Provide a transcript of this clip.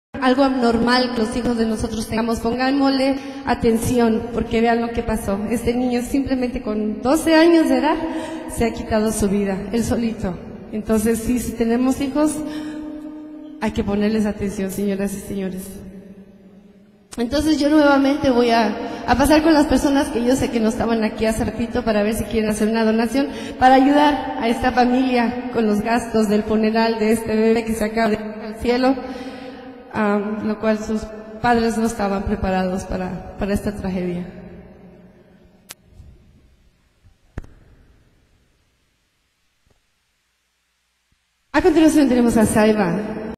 algo abnormal que los hijos de nosotros tengamos. Pongámosle atención, porque vean lo que pasó. Este niño simplemente con 12 años de edad se ha quitado su vida, él solito. Entonces, sí, si tenemos hijos, hay que ponerles atención, señoras y señores. Entonces yo nuevamente voy a pasar con las personas que yo sé que no estaban aquí hace ratito para ver si quieren hacer una donación para ayudar a esta familia con los gastos del funeral de este bebé que se acaba de ir al cielo, lo cual sus padres no estaban preparados para esta tragedia. A continuación tenemos a Saiba.